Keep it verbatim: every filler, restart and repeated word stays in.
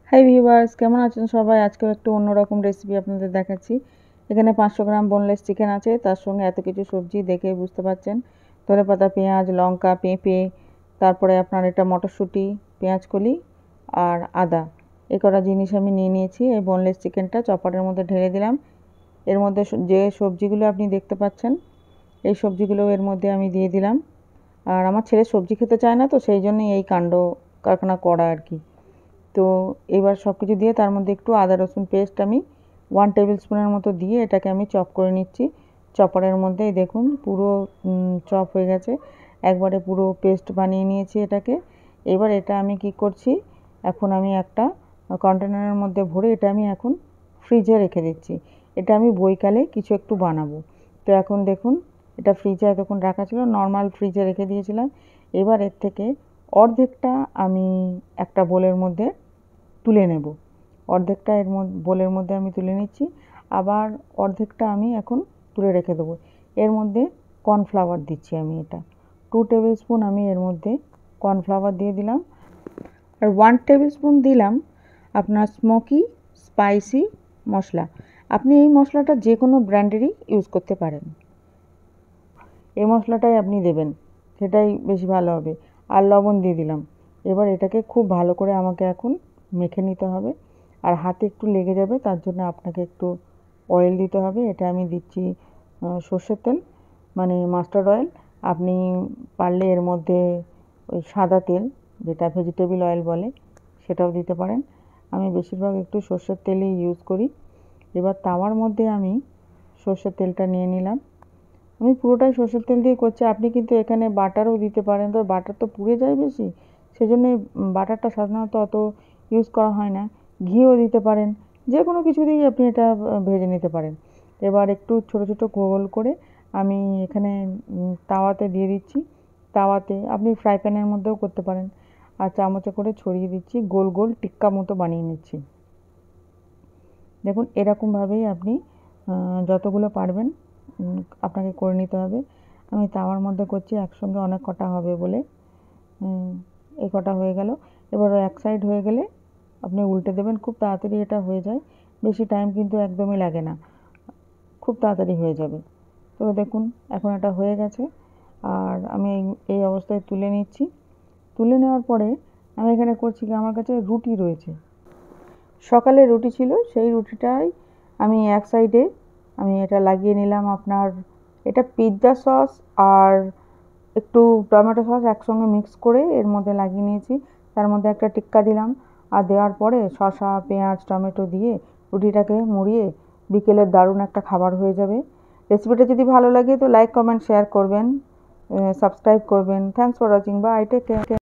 Hi viewers, কেমন আছেন সবাই? আজকেও একটু অন্যরকম রেসিপি আপনাদের দেখাচ্ছি। এখানে পাঁচশো গ্রাম বোনলেস চিকেন আছে, তার সঙ্গে এত কিছু সবজি দেখে বুঝতে পারছেন। ধনেপাতা, পেঁয়াজ, লঙ্কা, পেঁপে, তারপরে আপনার এটা মটরশুঁটি, পেঁয়াজকলি আর আদা, এই কটা জিনিস আমি নিয়ে নিয়েছি। এই বোনলেস চিকেনটা চপারের মধ্যে ঢেলে দিলাম। এর মধ্যে যে সবজিগুলো আপনি দেখতে পাচ্ছেন, এই সবজিগুলো এর মধ্যে আমি দিয়ে দিলাম। আর আমার ছেলে সবজি খেতে চায় না, তো সেই জন্যই এই কাণ্ড কারখানা করা আর কি। তো এবার সব কিছু দিয়ে তার মধ্যে একটু আদা রসুন পেস্ট আমি ওয়ান টেবিল স্পুনের মতো দিয়ে এটাকে আমি চপ করে নিচ্ছি। চপারের মধ্যেই দেখুন পুরো চপ হয়ে গেছে, একবারে পুরো পেস্ট বানিয়ে নিয়েছি এটাকে। এবার এটা আমি কি করছি, এখন আমি একটা কন্টেনারের মধ্যে ভরে এটা আমি এখন ফ্রিজে রেখে দিচ্ছি। এটা আমি বৈকালে কিছু একটু বানাবো। তো এখন দেখুন এটা ফ্রিজে এতক্ষণ রাখা ছিল, নর্মাল ফ্রিজে রেখে দিয়েছিলাম। এবার এর থেকে অর্ধেকটা আমি একটা বোলের মধ্যে তুলে নেব। অর্ধেকটা এর মধ্যে বোলের মধ্যে আমি তুলে নিচ্ছি, আবার অর্ধেকটা আমি এখন তুলে রেখে দেবো। এর মধ্যে কর্নফ্লাওয়ার দিচ্ছি আমি, এটা টু টেবিল স্পুন আমি এর মধ্যে কর্নফ্লাওয়ার দিয়ে দিলাম। আর ওয়ান টেবিল স্পুন দিলাম আপনার স্মোকি স্পাইসি মশলা। আপনি এই মশলাটা যে কোনো ব্র্যান্ডেরই ইউজ করতে পারেন, এই মশলাটাই আপনি দেবেন, সেটাই বেশি ভালো হবে। আর লবণ দিয়ে দিলাম। এবার এটাকে খুব ভালো করে আমাকে এখন মেখে নিতে হবে। আর হাতে একটু লেগে যাবে, তার জন্য আপনাকে একটু অয়েল দিতে হবে। এটা আমি দিচ্ছি সর্ষের তেল, মানে মাস্টার্ড অয়েল। আপনি পারলে এর মধ্যে ওই সাদা তেল, যেটা ভেজিটেবল অয়েল বলে, সেটাও দিতে পারেন। আমি বেশিরভাগ একটু সর্ষের তেলই ইউজ করি। এবার তাওয়ার মধ্যে আমি সর্ষের তেলটা নিয়ে নিলাম। আমি পুরোটাই সর্ষের তেল দিয়ে করছি, আপনি কিন্তু এখানে বাটারও দিতে পারেন। তো বাটার তো পুড়ে যায় বেশি, সেজন্য বাটারটা সাধারণত অত ইউজ করা হয় না। ঘিও দিতে পারেন, যে কোনো কিছু দিয়েই আপনি এটা ভেজে নিতে পারেন। এবার একটু ছোটো ছোটো গোল করে আমি এখানে তাওয়াতে দিয়ে দিচ্ছি। তাওয়াতে আপনি ফ্রাই প্যানের মধ্যেও করতে পারেন। আর চামচে করে ছড়িয়ে দিচ্ছি, গোল গোল টিক্কা মতো বানিয়ে নিচ্ছি। দেখুন এরকমভাবেই আপনি যতগুলো পারবেন আপনাকে করে নিতে হবে। আমি তাওয়ার মধ্যে করছি, একসঙ্গে অনেক কটা হবে বলে এই কটা হয়ে গেল। এবার এক সাইড হয়ে গেলে আপনি উল্টে দেবেন, খুব তাড়াতাড়ি এটা হয়ে যায়, বেশি টাইম কিন্তু একদমই লাগে না, খুব তাড়াতাড়ি হয়ে যাবে। তো দেখুন এখন এটা হয়ে গেছে, আর আমি এই অবস্থায় তুলে নিচ্ছি। তুলে নেওয়ার পরে আমি এখানে করছি কি, আমার কাছে রুটি রয়েছে, সকালে রুটি ছিল, সেই রুটিটাই আমি এক সাইডে আমি এটা লাগিয়ে নিলাম। আপনার এটা পিৎজা সস আর একটু টমেটো সস একসঙ্গে মিক্স করে এর মধ্যে লাগিয়ে নিয়েছি। তার মধ্যে একটা টিক্কা দিলাম, আর দেওয়ার পরে শসা, পেঁয়াজ, টমেটো দিয়ে রুটিটাকে মুড়িয়ে বিকেলের দারুণ একটা খাবার হয়ে যাবে। রেসিপিটা যদি ভালো লাগে তো লাইক, কমেন্ট, শেয়ার করবেন, সাবস্ক্রাইব করবেন। Thanks for watching, bye, take care.